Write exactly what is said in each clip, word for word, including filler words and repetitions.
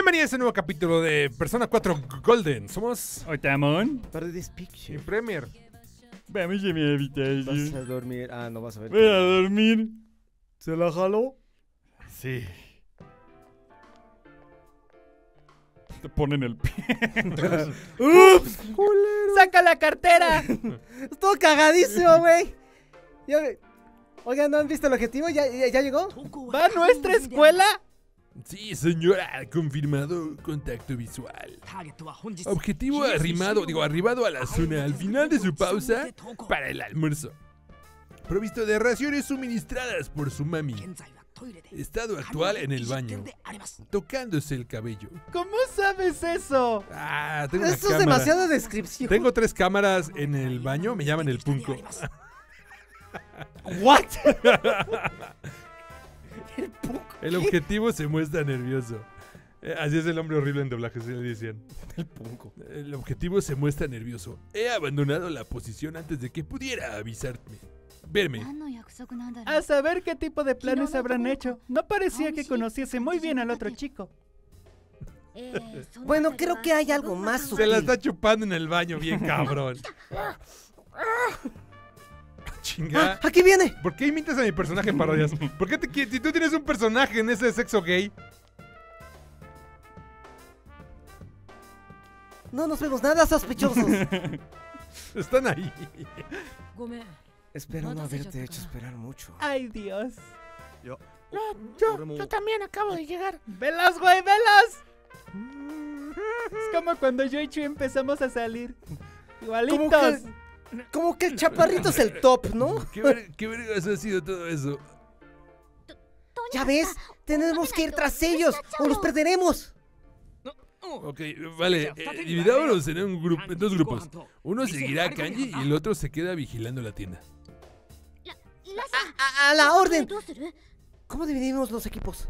Bienvenidos a este nuevo capítulo de Persona cuatro Golden. Somos Otamon. Paradise Picture. en Premier. Vamos a mi habitación. Vas a dormir. Ah, no vas a ver. Voy a dormir. ¿Se la jaló? Sí. Te ponen el pie. ¡Ups! ¡Culero! ¡Saca la cartera! Todo cagadísimo, güey. Ya- Oigan, ¿no han visto el objetivo? ¿Ya, ya, ya llegó? ¿Va a nuestra escuela? Sí, señora, confirmado contacto visual. Objetivo arrimado, digo, arribado a la zona al final de su pausa para el almuerzo. Provisto de raciones suministradas por su mami. Estado actual en el baño, tocándose el cabello. ¿Cómo sabes eso? Ah, tengo una Eso es cámara. demasiada descripción. Tengo tres cámaras en el baño, me llaman el punco. ¿What? El objetivo se muestra nervioso. Eh, así es el hombre horrible en doblaje, así le decían. El punco. El objetivo se muestra nervioso. He abandonado la posición antes de que pudiera avisarme. Verme. A saber qué tipo de planes habrán hecho. No parecía que conociese muy bien al otro chico. Bueno, creo que hay algo más Se la sutil. está chupando en el baño, bien cabrón. Chinga. ¡Ah, aquí viene! ¿Por qué imitas a mi personaje en parodias? ¿Por qué te qui- si tú tienes un personaje en ese sexo gay? No nos vemos nada sospechosos. Están ahí. Espero no haberte hecho esperar mucho. ¡Ay, Dios! Yo, Yo también acabo de llegar. ¡Velas, güey, velas! Es como cuando yo y Chuy empezamos a salir. Como Igualitos. que, como que el chaparrito es el top, ¿no? ¿Qué, ver- qué vergas ha sido todo eso? Ya ves, tenemos que ir tras ellos o los perderemos. Ok, vale, eh, dividámonos en, un grupo, en dos grupos. Uno seguirá a Kanji y el otro se queda vigilando la tienda. A, a la orden. ¿Cómo dividimos los equipos?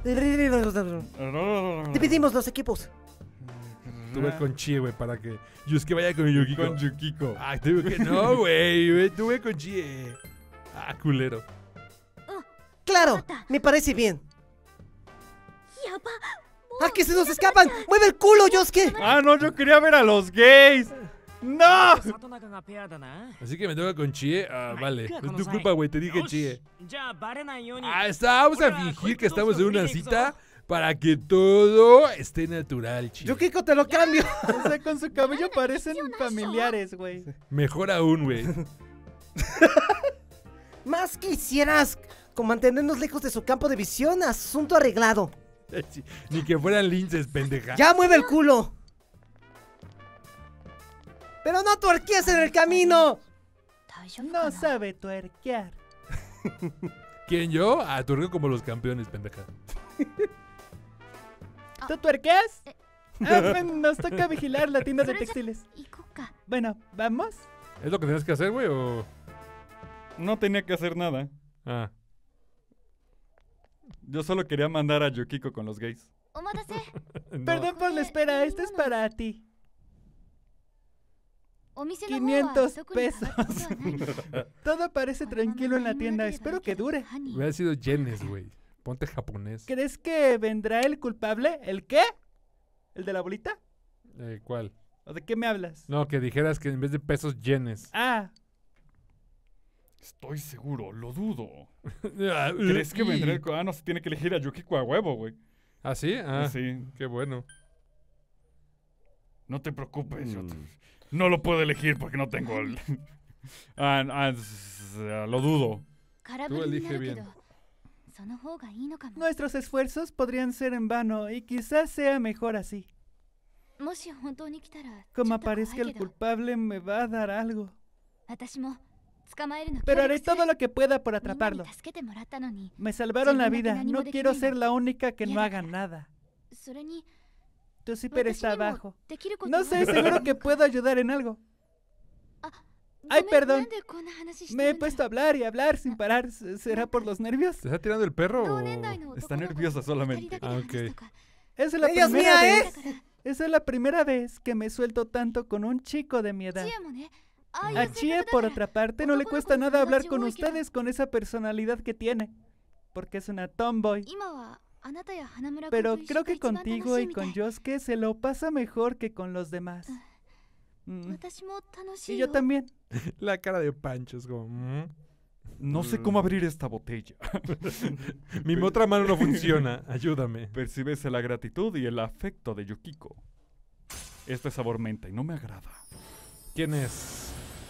Dividimos los equipos. Tú ve con Chie, güey, para que Yusuke vaya con Yukiko. Con Yukiko. Ah, te digo que no, güey, güey, tú ve con Chie. Ah, culero. Claro, me parece bien. ¡Ah, que se nos escapan! ¡Mueve el culo, Yosuke! Ah, no, yo quería ver a los gays. ¡No! Así que me toca con Chie. Ah, vale. Es tu culpa, güey, te dije Chie. Ah, Ah, está, vamos a fingir que estamos en una cita para que todo esté natural, Chie. Yukiko, te lo cambio. O sea, con su cabello parecen familiares, güey. Mejor aún, güey. Más quisieras con mantenernos lejos de su campo de visión. Asunto arreglado. Sí, ni que fueran linces, pendeja. ¡Ya mueve el culo! ¡Pero no tuerquees en el camino! No sabe tuerquear. ¿Quién yo? Ah, turco como los campeones, pendeja. ¿Tú tuerqueas? Ah, pues nos toca vigilar la tienda de textiles. Bueno, ¿vamos? ¿Es lo que tienes que hacer, güey, o...? No tenía que hacer nada. Ah. Yo solo quería mandar a Yukiko con los gays. No. Perdón por la espera, esto es para ti. quinientos pesos. Todo parece tranquilo en la tienda, espero que dure. Hubiera sido yenes, güey. Ponte japonés. ¿Crees que vendrá el culpable? ¿El qué? ¿El de la bolita? Eh, ¿Cuál? ¿O de qué me hablas? No, que dijeras que en vez de pesos, yenes. Ah, Estoy seguro, lo dudo. Ah, ¿Crees que y- vendrá el... co- Ah, no, se tiene que elegir a Yukiko a huevo, güey. ¿Ah, sí? Ah, Sí. qué bueno. No te preocupes, yo te- Mm. no lo puedo elegir porque no tengo el... ah, ah, s- ah, lo dudo. Tú elige bien. nuestros esfuerzos podrían ser en vano y quizás sea mejor así. Como aparezca el culpable me va a dar algo. Pero haré todo lo que pueda por atraparlo. Me salvaron la vida, no quiero ser la única que no haga nada. Tu zipper está abajo. No sé, seguro que puedo ayudar en algo. Ay, perdón. Me he puesto a hablar y hablar sin parar. ¿S- ¿Será por los nervios? ¿Te está tirando el perro o...? Está nerviosa solamente. Ah, ok. Esa es la ¡Ella es primera mía, vez. Esa es la primera vez que me suelto tanto con un chico de mi edad. A Chie, por otra parte, no le cuesta nada hablar con ustedes con esa personalidad que tiene. Porque es una tomboy. Pero creo que contigo y con Yosuke se lo pasa mejor que con los demás. Mm. Y yo también. La cara de Pancho es como... Mm. No sé cómo abrir esta botella. Mi otra mano no funciona. Ayúdame. Percibes la gratitud y el afecto de Yukiko. Este sabor menta y no me agrada. ¿Quién es?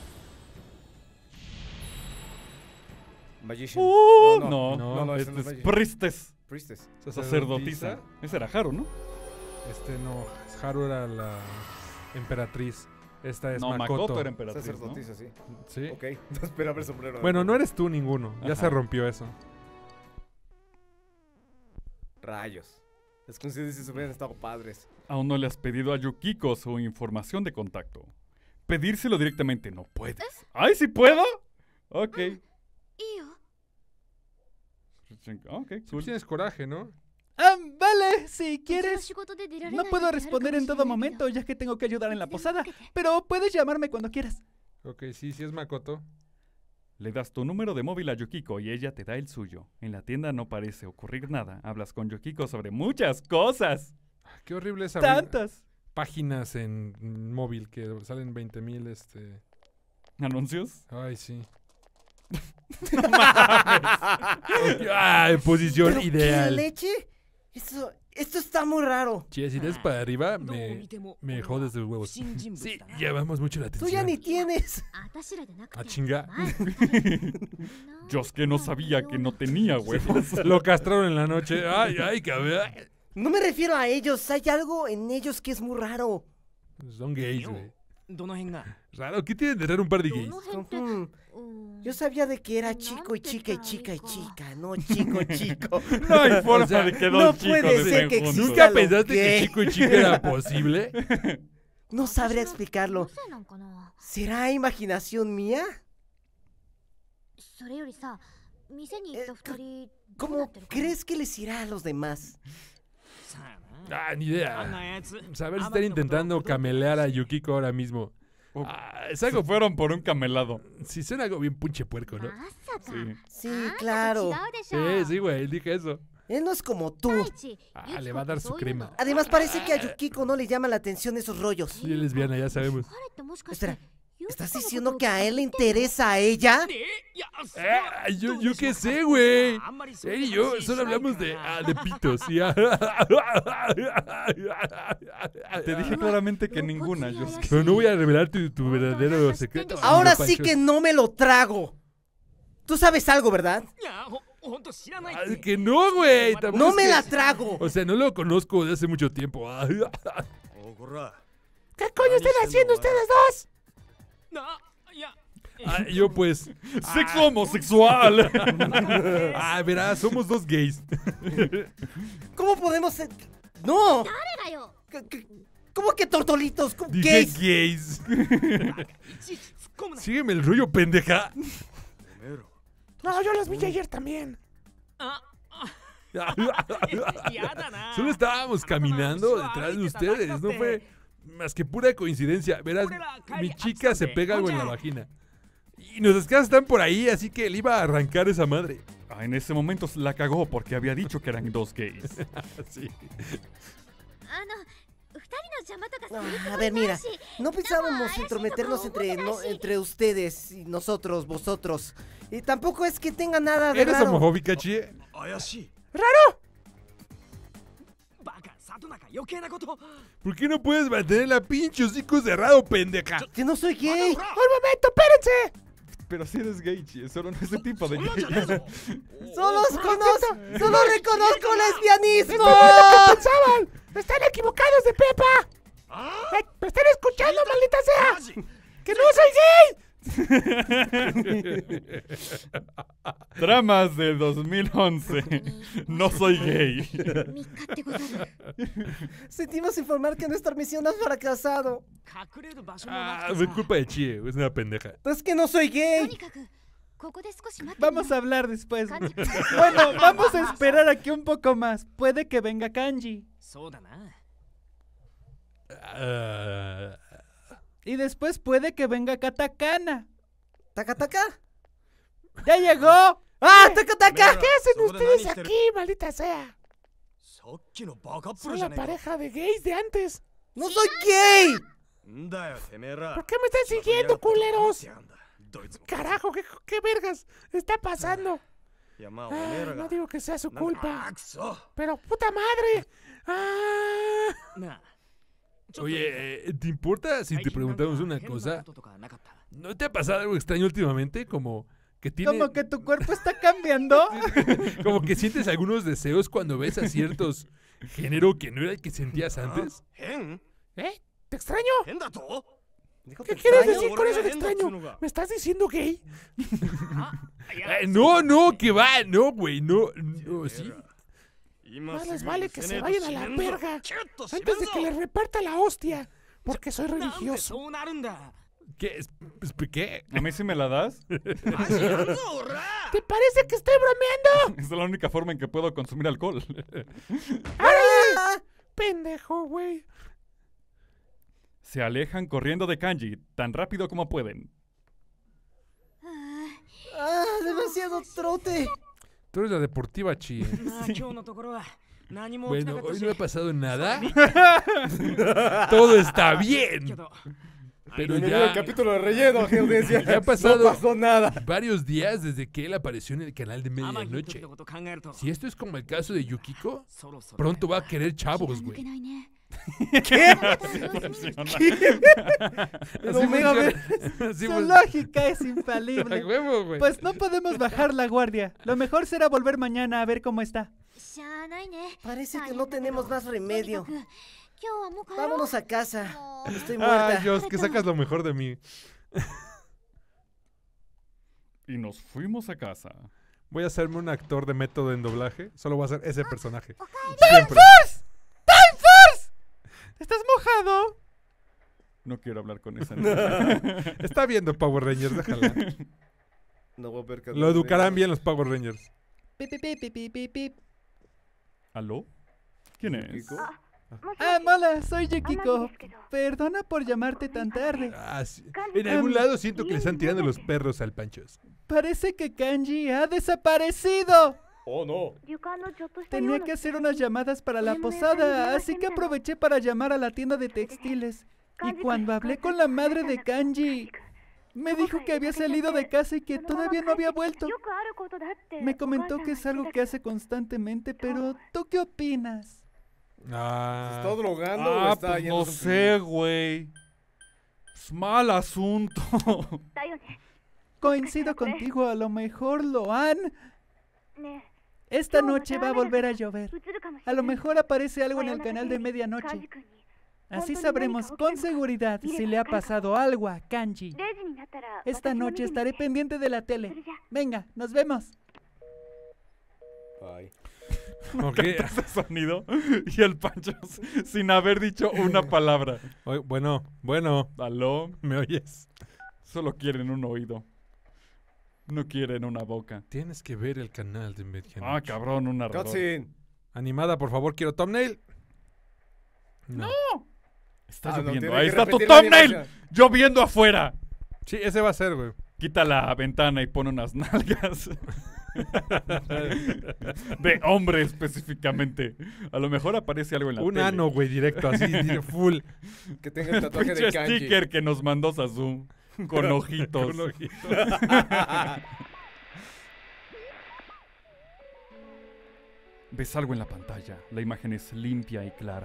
Magician. Uh, no, no, no, no, no, este no es es Magician. Priestess. Priestess. Sacerdotisa. Ese era Haru, ¿no? Este no. Haru era la emperatriz. Esta es No, Makoto. Makoto era emperatriz, ¿no? Sacerdotisa, sí. ¿Sí? Ok, no esperaba el sombrero. Bueno, no eres tú ninguno. Ya Ajá. se rompió eso. Rayos. Las coincidencias hubieran estado padres. Aún no le has pedido a Yukiko su información de contacto. Pedírselo directamente no puedes. ¡Ay, sí puedo! Ok. Ok, Tú cool. tienes coraje, ¿no? Ah, vale, si quieres. No puedo responder en todo momento, ya que tengo que ayudar en la posada. Pero puedes llamarme cuando quieras. Ok, sí, sí es Makoto. Le das tu número de móvil a Yukiko y ella te da el suyo. En la tienda no parece ocurrir nada. Hablas con Yukiko sobre muchas cosas. Qué horrible es abrir Tantas. páginas en móvil que salen veinte mil, este... ¿Anuncios? Ay, sí. Ay, posición ¿Pero ideal. qué leche? Esto, esto está muy raro. Che, si eres para arriba, me, me jodes los huevos. Sí, llamamos mucho la Tú atención. ya ni tienes. A chinga. Yosuke no sabía que no tenía huevos. Lo castraron en la noche. Ay, ay, cabrón. No me refiero a ellos. Hay algo en ellos que es muy raro. Son gays, güey. Raro, ¿qué tienen de raro un par de gays? Hmm. Yo sabía de que era chico y chica y chica y chica, no chico chico. No hay forma O sea, de que no dos chicos puede ser estén que juntos. exista. ¿Nunca lo pensaste que- que chico y chica era posible? No sabría explicarlo. ¿Será imaginación mía? Eh, ¿Cómo crees que les irá a los demás? Ah, ni idea. Saber si están intentando camelear a Yukiko ahora mismo. Oh, Ah, es Se algo... fueron por un camelado. Sí, suena algo bien punche puerco, ¿no? Sí. Sí, claro. Sí, sí, güey, dije eso. Él no es como tú. Ah, le va a dar su crema. Además parece que a Yukiko no le llama la atención esos rollos. Sí, es lesbiana, ya sabemos. Espera, ¿estás diciendo que a él le interesa a ella? Ah, yo, yo qué sé, güey. Él y yo solo hablamos de, ah, de pitos. Y, ah, Te dije claramente que ninguna, Yosuke. Pero no voy a revelar tu, tu verdadero secreto. Ahora amigo sí Pancho. que no me lo trago. Tú sabes algo, ¿verdad? Ah, que no, güey. tampoco No es me que- la trago. O sea, no lo conozco desde hace mucho tiempo. Ah, ¿Qué coño están haciendo ustedes dos? ah, yo pues... ¡Sexo homosexual! Ah, verás, somos dos gays. ¿Cómo podemos ser? ¡No! ¿Qué- qué- ¿Cómo que tortolitos? ¿Cómo- Dije gays? gays. Sígueme el rollo, pendeja. No, yo los vi ayer también. Solo estábamos caminando detrás de ustedes. No fue más que pura coincidencia. Verás, mi chica se pega algo en la vagina. Y nuestras casas están por ahí, así que le iba a arrancar esa madre. Ah, en ese momento la cagó porque había dicho que eran dos gays. Sí. Ah, a ver, mira, no pensábamos entrometernos entre, no- entre ustedes y nosotros, vosotros. Y tampoco es que tenga nada de ¿Eres raro. homofóbica, chie? ¿Por qué no puedes mantener la pinche hocico cerrado, pendeja? ¡Que no soy gay! ¡Un momento, espérense! Pero si eres gay, Chie, solo no ese tipo de gay. ¡Solo conozco! ¡Solo reconozco lesbianismo! pensaban! ¡Están equivocados de Pepa! Eh, ¡Me están escuchando, maldita sea! ¡Que no soy gay! Dramas del dos mil once. No soy gay. Sentimos informar que nuestra misión ha fracasado. Ah, fue culpa de Chie, es una pendeja. Es que no soy gay. Vamos a hablar después. Bueno, vamos a esperar aquí un poco más. Puede que venga Kanji. Ah, Y después puede que venga Katakana. ¿Taca, taca? ¡Ya llegó! ¡Ah, taca, taca! ¿Qué hacen ustedes aquí, maldita sea? Soy la pareja de gays de antes. ¡No soy gay! ¿Por qué me están siguiendo, culeros? Carajo, ¿qué, qué vergas está pasando? Ah, no digo que sea su culpa, pero puta madre. Ah. Oye, eh, ¿te importa si te preguntamos una cosa? ¿No te ha pasado algo extraño últimamente? Como que tiene... ¿Como que tu cuerpo está cambiando? Como que sientes algunos deseos cuando ves a ciertos género que no era el que sentías antes. ¿Eh? ¿Te extraño? Dijo, ¿Qué ¿te quieres extraño? decir con eso de extraño? ¿Me estás diciendo gay? Eh, no, no, que va, no, güey, no, no, sí. Más les vale que se vayan a la verga antes de que les reparta la hostia, porque soy religioso. ¿Qué? ¿Qué? ¿A mí sí me la das? ¿Te parece que estoy bromeando? Es la única forma en que puedo consumir alcohol. ¡Ah! Pendejo, güey. Se alejan corriendo de Kanji tan rápido como pueden. ¡Ah, demasiado trote! Tú eres la deportiva, Chi. Bueno, hoy no ha pasado nada. Todo está bien. Pero ya... el capítulo de relleno, audiencia. Ya ha pasado no pasó nada. varios días desde que él apareció en el canal de medianoche. Si esto es como el caso de Yukiko, pronto va a querer chavos, güey. ¿Qué? Así Omega, funciona. Así Su fun- lógica es A infalible. huevo, güey. Pues no podemos bajar la guardia. Lo mejor será volver mañana a ver cómo está. Parece que no tenemos más remedio. Vámonos a casa. Estoy muerta. Ah, Dios, que sacas lo mejor de mí. Y nos fuimos a casa. Voy a hacerme un actor de método en doblaje. Solo voy a hacer ese personaje. ¡Time Siempre. Force! ¡Time Force! ¿Estás mojado? No quiero hablar con esa niña. Está viendo Power Rangers, déjala. No voy a ver Lo educarán bien los Power Rangers. Pip, pip, pip, pip, pip, pip. ¿Aló? ¿Quién es? Ah, mola, soy Yukiko. Perdona por llamarte tan tarde. Ah, sí. En algún lado siento que le están tirando los perros al Panchos. Parece que Kanji ha desaparecido. Oh, no. Tenía que hacer unas llamadas para la posada, así que aproveché para llamar a la tienda de textiles. Y cuando hablé con la madre de Kanji, me dijo que había salido de casa y que todavía no había vuelto. Me comentó que es algo que hace constantemente, pero ¿tú qué opinas? Ah. ¿Se está drogando o Ah, está pues yendo no a su sé, güey. Es mal asunto. Coincido contigo, a lo mejor lo han... Esta noche va a volver a llover. A lo mejor aparece algo en el canal de medianoche. Así sabremos con seguridad si le ha pasado algo a Kanji. Esta noche estaré pendiente de la tele. Venga, nos vemos. Ay. Ok. Ese sonido y el Pancho sin haber dicho una palabra. Oye, bueno, bueno, ¿Aló? ¿me oyes? Solo quieren un oído. No quieren una boca. Tienes que ver el canal de medianoche. Ah, cabrón, un narrador. Cutscene. Animada, por favor, quiero thumbnail. No. Está Ah, no, lloviendo. tiene Ahí que está tu repetir la thumbnail. animación. Lloviendo afuera. Sí, ese va a ser, güey. Quita la ventana y pone unas nalgas. De hombre específicamente. A lo mejor aparece algo en la Un tele. ano, güey, directo, así, de full. Que tenga el tatuaje Pinche de Kanji. sticker que nos mandó Sasu. Con ojitos. Con ojitos. Ves algo en la pantalla. La imagen es limpia y clara.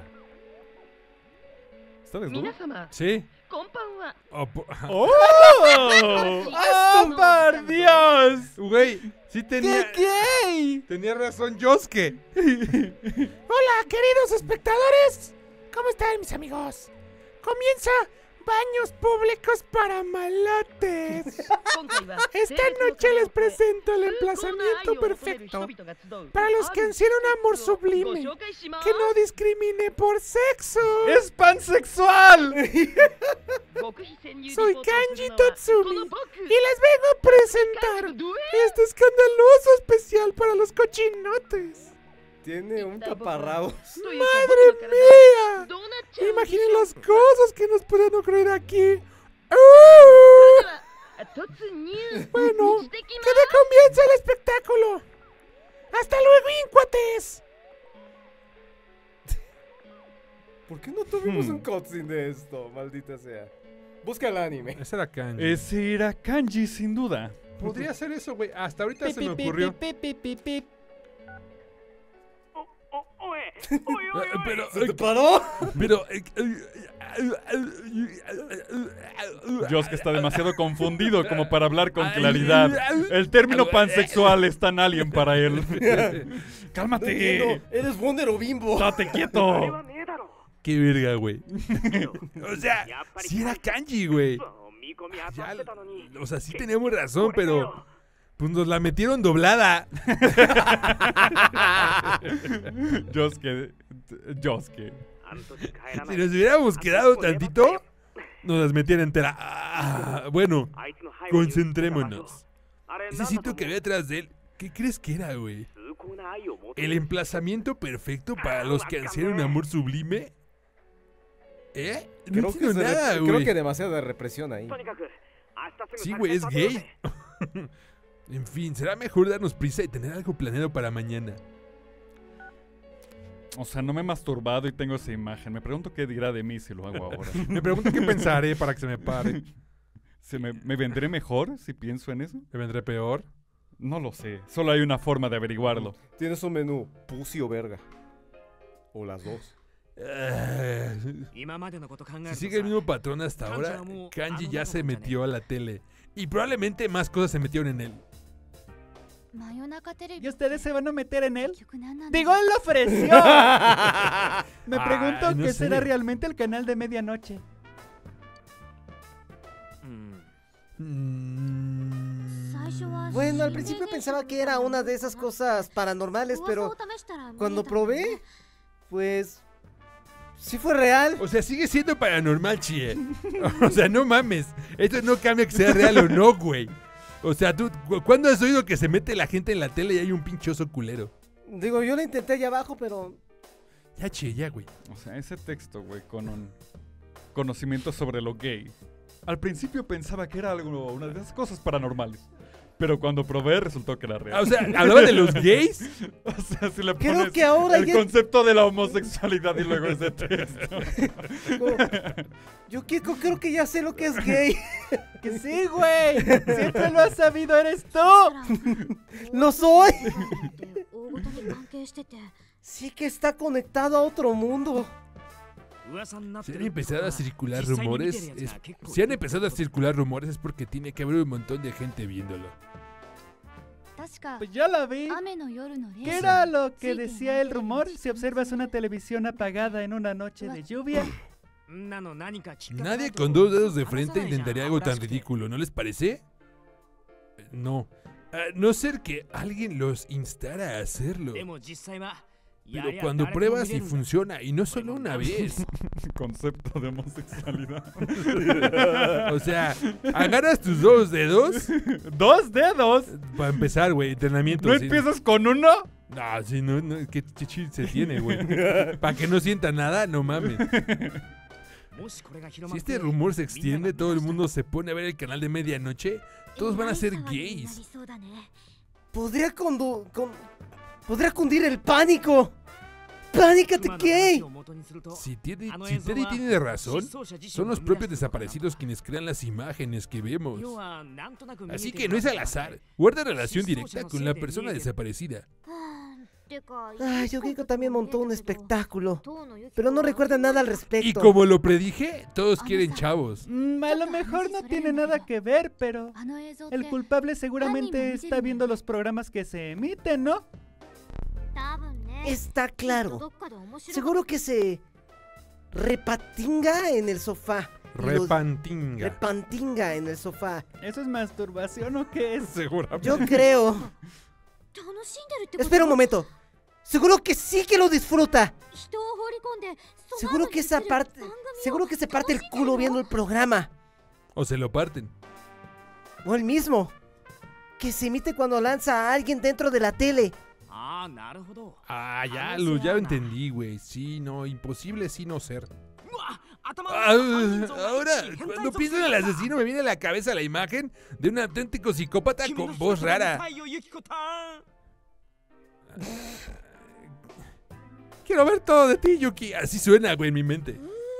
¿Está desnudo? ¿Sí? Oh, po- ¡Oh! ¡Oh, por Dios! Güey, sí tenía... ¡Qué gay! Tenía razón Yosuke. Hola, queridos espectadores. ¿Cómo están, mis amigos? Comienza Baños Públicos para Malotes. Esta noche les presento el emplazamiento perfecto para los que ansían un amor sublime que no discrimine por sexo. ¡Es pansexual! Soy Kanji Tatsumi y les vengo a presentar este escandaloso especial para los cochinotes. Tiene un taparrabos. ¡Madre mía! Imaginen las cosas que nos pueden ocurrir aquí. ¡Uh! Bueno, que dé comienzo el espectáculo. ¡Hasta luego, íncuates! ¿Por qué no tuvimos hmm. un cutscene de esto? Maldita sea. Busca el anime. Ese era Kanji. Ese era Kanji, sin duda. Podría ser eso, güey. Hasta ahorita se me ocurrió. Pero, ¿se te paró? Pero... Josuke está demasiado confundido como para hablar con claridad. El término pansexual es tan alien para él. ¡Cálmate! No, eres Wonder o Bimbo. ¡Date quieto! ¡Qué verga, güey! O sea, sí era Kanji, güey. Ya, o sea, sí teníamos razón, pero... pues nos la metieron doblada. Josuke... Josuke... si nos hubiéramos quedado tantito, nos las metían entera. Ah, bueno, concentrémonos. Ese sitio que había atrás de él, ¿qué crees que era, güey? ¿El emplazamiento perfecto para los que ansían un amor sublime? ¿Eh? No creo, que nada, creo que demasiada represión ahí. Sí, güey, es gay. En fin, será mejor darnos prisa y tener algo planeado para mañana. O sea, no me he masturbado y tengo esa imagen. Me pregunto qué dirá de mí si lo hago ahora. Me pregunto qué pensaré para que se me pare. ¿Se me, ¿Me vendré mejor si pienso en eso? ¿Me vendré peor? No lo sé. Solo hay una forma de averiguarlo. Tienes un menú, pussy o verga. O las dos. Uh, si sigue el mismo patrón hasta ahora, Kanji ya se metió a la tele. Y probablemente más cosas se metieron en él. ¿Y ustedes se van a meter en él? ¡Digo, él lo ofreció! Me pregunto ah, no qué sé. será realmente el canal de medianoche. Mm. Bueno, al principio pensaba que era una de esas cosas paranormales, pero cuando probé, pues... sí fue real. O sea, sigue siendo paranormal, Chie. O sea, no mames. Esto no cambia que sea real o no, güey. O sea, ¿tú cuándo has oído que se mete la gente en la tele y hay un pinchoso culero? Digo, yo lo intenté allá abajo, pero... ya, Chie, ya, güey. O sea, ese texto, güey, con un conocimiento sobre lo gay. Al principio pensaba que era algo, una de esas cosas paranormales. Pero cuando probé resultó que era real. Ah, o sea, ¿hablaba de los gays? O sea, si le Creo pones que ahora el ya... concepto de la homosexualidad y luego ese texto. Yo Kiko, creo que ya sé lo que es gay. Que sí, güey. Siempre lo has sabido, eres tú. ¡Lo soy! Sí que está conectado a otro mundo. Si han empezado a circular rumores, es, si han empezado a circular rumores es porque tiene que haber un montón de gente viéndolo. Pues ya la vi. ¿Qué era lo que decía el rumor? Si observas una televisión apagada en una noche de lluvia. Nadie con dos dedos de frente intentaría algo tan ridículo, ¿no les parece? No. A no ser que alguien los instara a hacerlo. Pero cuando pruebas y funciona, y no solo una vez. Concepto de homosexualidad. O sea, agarras tus dos dedos. ¿Dos dedos? Para empezar, güey, entrenamiento. ¿No ¿sí? empiezas con uno? No, sí, no, no, ¿qué chichi se tiene, güey? Para que no sienta nada, no mames. Si este rumor se extiende, todo el mundo se pone a ver el canal de medianoche, todos van a ser gays. Podría condu... Con... Podría cundir el pánico. ¡Pánicate, gay! Si, tiene, si Teddy tiene razón, son los propios desaparecidos quienes crean las imágenes que vemos. Así que no es al azar. Guarda relación directa con la persona desaparecida. Ay, Yukiko también montó un espectáculo, pero no recuerda nada al respecto. Y como lo predije, todos quieren chavos. Mm, a lo mejor no tiene nada que ver, pero el culpable seguramente está viendo los programas que se emiten, ¿no? Está claro. Seguro que se repatinga en el sofá. Repantinga. Repantinga en el sofá. ¿Eso es masturbación o qué es? Seguramente. Yo creo. Espera un momento. Seguro que sí que lo disfruta. Seguro que esa parte, seguro que se parte el culo viendo el programa. O se lo parten. O el mismo, que se emite cuando lanza a alguien dentro de la tele. Ah, ya lo, ya lo entendí, güey. Sí, no, imposible sí no ser. Ah, ahora, cuando pienso en el asesino me viene a la cabeza la imagen de un auténtico psicópata con voz rara. Quiero ver todo de ti, Yuki. Así suena, güey, en mi mente.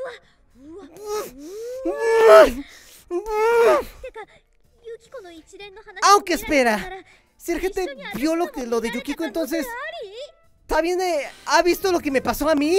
Aunque espera, si el gente vio lo, que, lo de Yukiko, entonces ¿también eh, ha visto lo que me pasó a mí?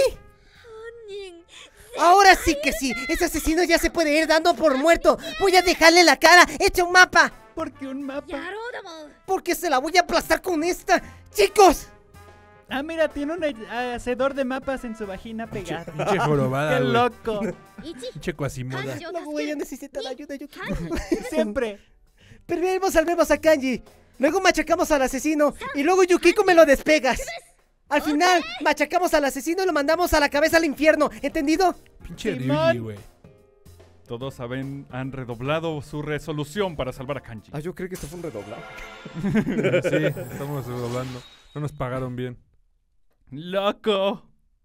Ahora sí que sí, ese asesino ya se puede ir dando por muerto. Voy a dejarle la cara, echa un mapa. ¿Por qué un mapa? Porque se la voy a aplastar con esta. ¡Chicos! Ah, mira, tiene un uh, hacedor de mapas en su vagina pegado. Pinche jorobada, ¡Qué güey. loco! Pinche cuasimoda. No voy a necesitar ayuda, Yukiko. Siempre. Primero salvemos a Kanji, luego machacamos al asesino y luego Yukiko me lo despegas. Al final, machacamos al asesino y lo mandamos a la cabeza al infierno, ¿entendido? Pinche Ryuji, güey. Todos saben, han redoblado su resolución para salvar a Kanji. Ah, yo creo que esto fue un redoblado. Sí, estamos redoblando. No nos pagaron bien. ¡Loco!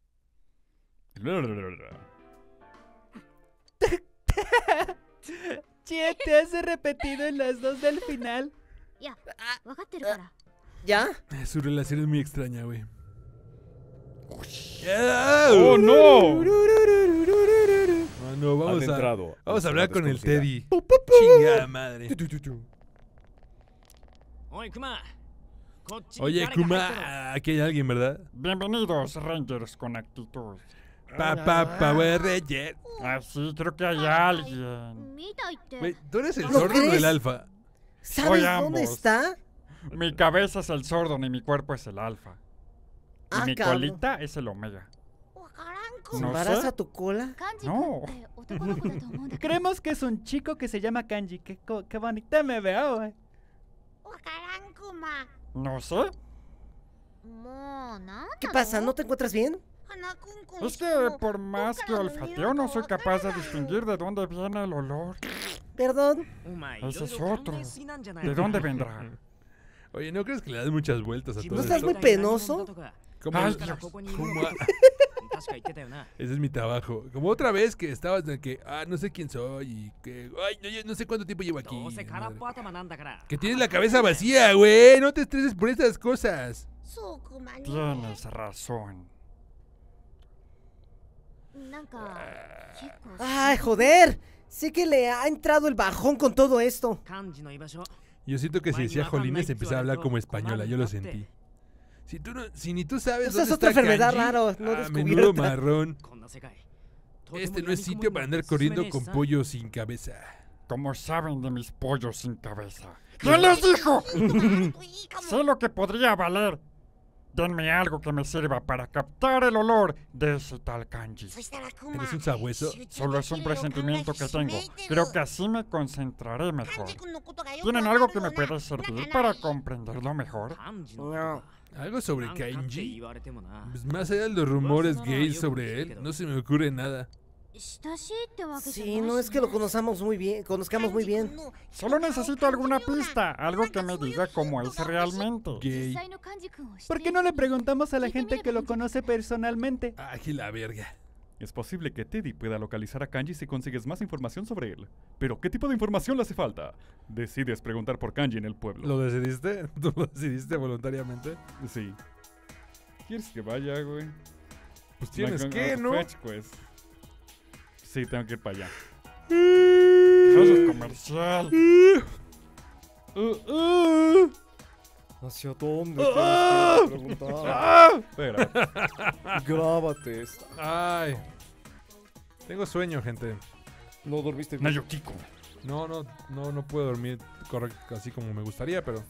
Che, te has repetido en las dos del final. ¿Ya? Su relación es muy extraña, güey. ¡Oh, no! Ah, no, vamos a, Adentrado vamos a hacia hablar la con el desconocida. Teddy. Chingada madre. Oye, Kuma, aquí hay alguien, ¿verdad? Bienvenidos, Rangers con actitud. Pa, pa, Power Ranger. Ah, sí, creo que hay alguien. Güey, ¿tú eres el ¿Lo sordo o crees? el alfa? ¿Sabes Soy dónde ambos. está? Mi cabeza es el sordo y mi cuerpo es el alfa. Y Ah, mi cabrón. colita es el omega. ¿Se No embaraza sé. tu cola? No. Creemos que es un chico que se llama Kanji. Qué, co- qué bonita me veo, güey. No sé. ¿Qué pasa? ¿No te encuentras bien? Es que por más que olfateo no soy capaz de distinguir de dónde viene el olor. Perdón. Ese es otro. ¿De dónde vendrá? Oye, ¿no crees que le das muchas vueltas a todo ¿No estás esto? muy penoso? ¿Cómo? Ay, Dios. ¿Cómo? Ese es mi trabajo. Como otra vez que estabas de que, ah, no sé quién soy y que, ay, no, yo no sé cuánto tiempo llevo aquí. madre. Que tienes la cabeza vacía, güey. No te estreses por estas cosas. Tienes razón. Ay, joder. Sé que le ha entrado el bajón con todo esto. Yo siento que si decía Jolines empezaba a hablar como española. Yo lo sentí. Si tú no, si ni tú sabes Esa dónde es otra está enfermedad Kanji, raro, no ah, menudo descubierta. marrón. Este no es sitio para andar corriendo con pollo sin cabeza. ¿Cómo saben de mis pollos sin cabeza? ¿Quién les dijo? Sé lo que podría valer. Denme algo que me sirva para captar el olor de ese tal Kanji. ¿Eres un sabueso? Solo es un presentimiento que tengo. Creo que así me concentraré mejor. ¿Tienen algo que me pueda servir para comprenderlo mejor? ¿Algo sobre Kanji? Pues más allá de los rumores gays sobre él, no se me ocurre nada. Sí, no es que lo conozcamos muy bien, conozcamos muy bien. Solo necesito alguna pista, algo que me diga cómo es realmente. Gay. ¿Por qué no le preguntamos a la gente que lo conoce personalmente? Aquí la verga. Es posible que Teddy pueda localizar a Kanji si consigues más información sobre él. Pero, ¿qué tipo de información le hace falta? Decides preguntar por Kanji en el pueblo. ¿Lo decidiste? ¿Tú lo decidiste voluntariamente? Sí. ¿Quieres que vaya, güey? Pues tienes Like, que, uh, ¿no? fetch quest. Sí, tengo que ir para allá. Eso es comercial. Uh, uh. ¿Hacia dónde tienes que preguntar? Espera. Grábate esto. Ay. Tengo sueño, gente. No dormiste bien. Nayokiko. No, no, no, no puedo dormir correcto así como me gustaría, pero...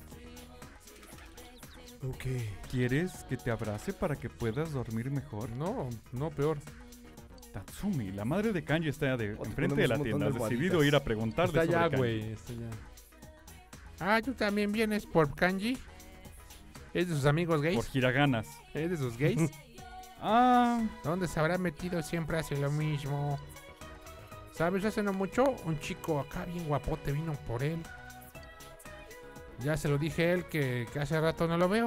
Ok. ¿Quieres que te abrace para que puedas dormir mejor? No, no, peor. Tatsumi, la madre de Kanji está de, O te enfrente de la ponemos un tienda. Has montón de decidido almohaditas. ir a preguntarle Está sobre ya, Kanji. güey, está ya. Ah, ¿tú también vienes por Kanji? ¿Es de sus amigos gays? Por hiraganas. ¿Es de sus gays? Ah, ¿Dónde se habrá metido? Siempre hace lo mismo. ¿Sabes? Hace no mucho, un chico acá bien guapote vino por él. Ya se lo dije a él que, que hace rato no lo veo.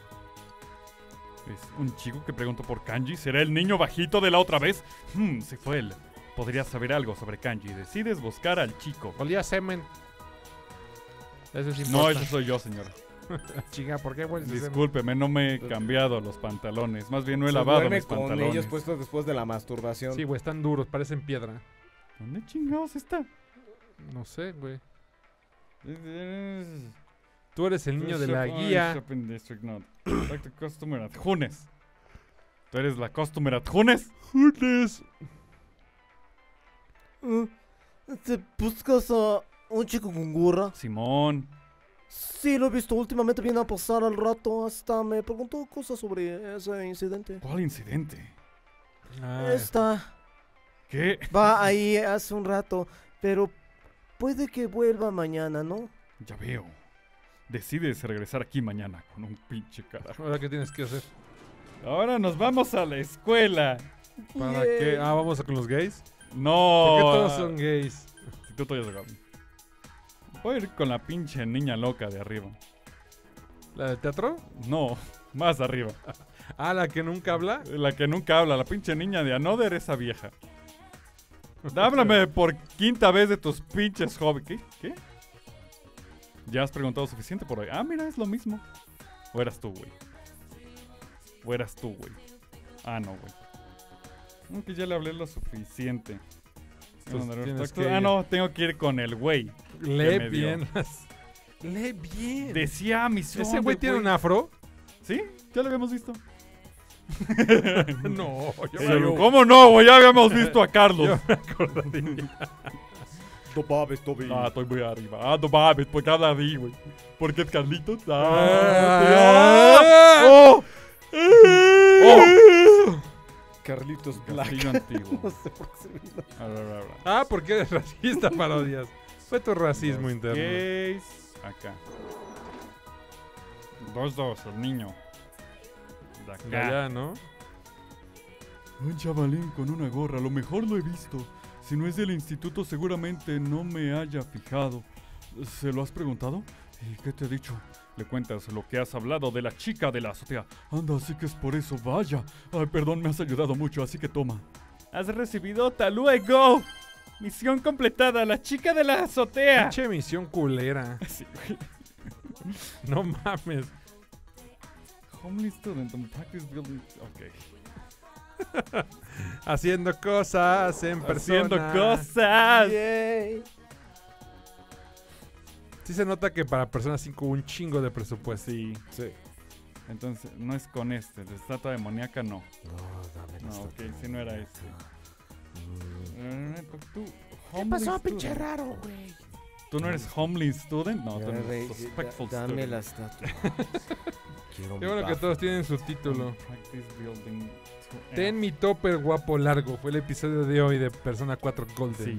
es un chico que preguntó por Kanji. ¿Será el niño bajito de la otra vez? Hmm, si fue él. Podrías saber algo sobre Kanji. Decides buscar al chico. Olía a semen. Eso sí No, importa. ese soy yo, señor. Chica, ¿por qué vuelves a hacer? Discúlpeme, no me he cambiado los pantalones. Más bien no he Se lavado duerme mis con pantalones. ellos puestos después de la masturbación. Sí, güey, están duros, parecen piedra. ¿Dónde chingados está? No sé, güey. Tú eres el niño de la guía. Shopping District, no. Like the customer at Junes. ¿Tú eres la customer at Junes? Junes. Uh, ¿Te buscas a un chico con gorra? Simón. Sí, lo he visto. Últimamente viene a pasar al rato. Hasta me preguntó cosas sobre ese incidente. ¿Cuál incidente? Ah, Esta ¿Qué? va ahí hace un rato, pero puede que vuelva mañana, ¿no? Ya veo. Decides regresar aquí mañana con un pinche carajo. ¿Ahora qué tienes que hacer? Ahora nos vamos a la escuela. ¿Para Yay. qué? Ah, ¿vamos a con los gays? No. ¿Por qué todos son gays? Tú todavía se acabó. Voy a ir con la pinche niña loca de arriba. ¿La del teatro? No, más arriba. Ah, ¿la que nunca habla? La que nunca habla, la pinche niña de Another, esa vieja. Háblame por quinta vez de tus pinches hobbies. ¿Qué? ¿Qué? Ya has preguntado suficiente por hoy. Ah, mira, es lo mismo. ¿O eras tú, güey? ¿O eras tú, güey? Ah, no, güey. Aunque ya le hablé lo suficiente. Entonces, Ah, tienes que ah, ir. no, tengo que ir con el güey. Lee me dio. bien las... Lee bien. Decía misión. ¿Ese güey de tiene un afro? ¿Sí? Ya lo habíamos visto. No, yo Sí, me ¿cómo no, güey? Ya habíamos visto a Carlos. Yo me acordaría. No mames, Toby. Ah, estoy muy arriba. Ah, no mames, ¿por qué habla así, güey? ¿Por qué es Carlitos? Ah. Ah, ¡Oh! ¡Oh! Carlitos Black. Castillo antiguo. No sé por qué se me vino. A ver, a ver, a ver. Ah, porque eres racista, parodias. Fue tu racismo Los interno. gays. Acá. Dos, dos, el niño. De acá. De allá, ¿no? Un chavalín con una gorra, a lo mejor lo he visto. Si no es del instituto, seguramente no me haya fijado. ¿Se lo has preguntado? ¿Y qué te ha dicho? Le cuentas lo que has hablado de la chica de la azotea. Anda, así que es por eso, vaya. Ay, perdón, me has ayudado mucho, así que toma. Has recibido hasta luego. Misión completada, la chica de la azotea. Pinche misión culera. Sí, güey. No mames. Homely student on practice building. Ok. Haciendo cosas en persona. Haciendo cosas. Yay. Sí se nota que para Persona cinco hubo un chingo de presupuesto. Sí. Sí. Entonces, no es con este. De estatua demoníaca, no. No, dame No, ok, si no era este. Mm. Eh, tú, ¿Qué homely pasó, student. pinche raro, güey? ¿Tú no eres homely student? No, tú Ya, no rey, eres respectful da- dame student. la estatua. Quiero Qué mi bueno que buff. todos tienen su título. Practice building to Ten mi topper guapo largo. Fue el episodio de hoy de Persona cuatro Golden. Sí.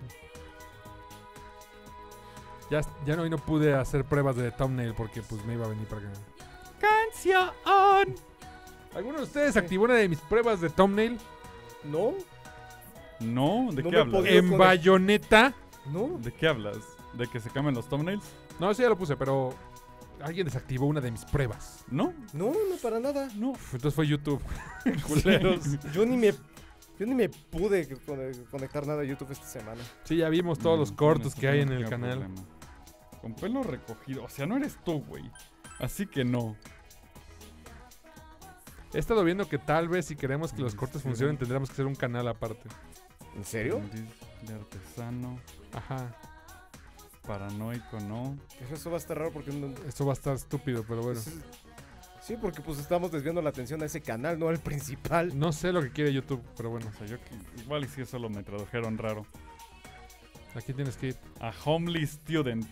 Ya, ya no, hoy no pude hacer pruebas de thumbnail porque pues me iba a venir para acá. ¡Canción! ¿Alguno de ustedes activó una de mis pruebas de thumbnail? ¿No? No, ¿de No qué me hablas? podía- En con- Bayonetta. ¿No? ¿De qué hablas? ¿De que se cambien los thumbnails? No, sí ya lo puse, pero alguien desactivó una de mis pruebas. ¿No? No, no para nada. No. Uf, entonces fue YouTube. Culeros. Yo ni me... Yo ni me pude con- conectar nada a YouTube esta semana. Sí, ya vimos todos los No, cortos no, que hay en no el tengo canal. problema. Con pelo recogido. O sea, no eres tú, güey. Así que no. He estado viendo que tal vez si queremos que los Sí, cortos sí. funcionen tendremos que hacer un canal aparte. ¿En serio? De artesano. Ajá. Paranoico, no. Eso va a estar raro porque... No, Esto va a estar estúpido, pero bueno. sí, porque pues estamos desviando la atención a ese canal, no al principal. No sé lo que quiere YouTube, pero bueno. O sea, yo que- igual y si eso lo me tradujeron raro. Aquí tienes que ir. A homely student.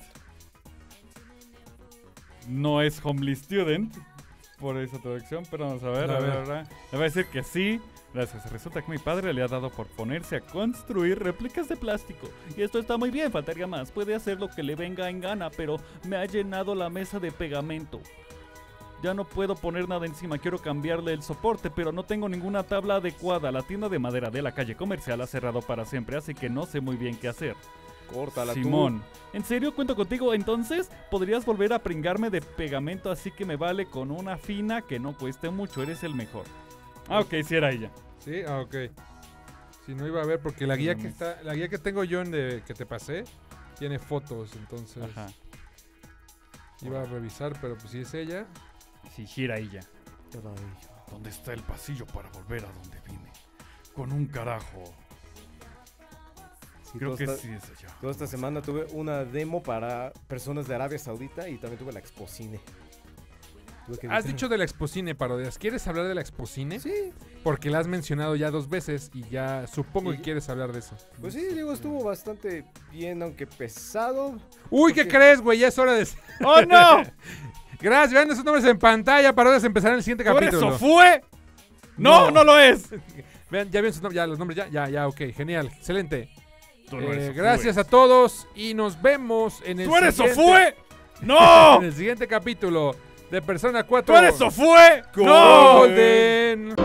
No es homely student por esa traducción, pero vamos a ver, A a ver, ver. a ver. Le voy a decir que sí. Gracias. Resulta que mi padre le ha dado por ponerse a construir réplicas de plástico. Y esto está muy bien, faltaría más. Puede hacer lo que le venga en gana, pero me ha llenado la mesa de pegamento. Ya no puedo poner nada encima, quiero cambiarle el soporte, pero no tengo ninguna tabla adecuada. La tienda de madera de la calle comercial ha cerrado para siempre, así que no sé muy bien qué hacer. Córtala Simón, ¿en serio cuento contigo? Entonces, podrías volver a pringarme de pegamento, así que me vale con una fina que no cueste mucho, eres el mejor. Ah, ok, sí era ella. ¿Sí? Ah, ok. Si no iba a ver, porque la guía que está, la guía que tengo yo en de, que te pasé, tiene fotos, entonces. Ajá. Iba a revisar, pero pues si es ella. Sí, gira ella. ¿Dónde está el pasillo para volver a donde vine? Con un carajo. Sí, Creo que esta, sí es allá. Toda esta semana tuve una demo para personas de Arabia Saudita y también tuve la Expocine. Has dicho de la Expocine, Parodias. ¿Quieres hablar de la Expocine? Sí. Porque la has mencionado ya dos veces y ya supongo y, que quieres hablar de eso. Pues sí, digo, estuvo bastante bien, aunque pesado. Uy, ¿qué crees, güey? Ya es hora de... ¡Oh, no! Gracias, vean esos nombres en pantalla. Parodias empezará en el siguiente ¿Por capítulo. eso fue? No, no, no lo es. Vean, ya ven sus nombres, ya los nombres, ya, ya, ya, ok, genial, excelente. Eh, gracias a todos y nos vemos en el ¿Tú eres siguiente... Sofue? ¡No! En el siguiente capítulo de Persona cuatro. ¡Tú eres Sofue! Golden.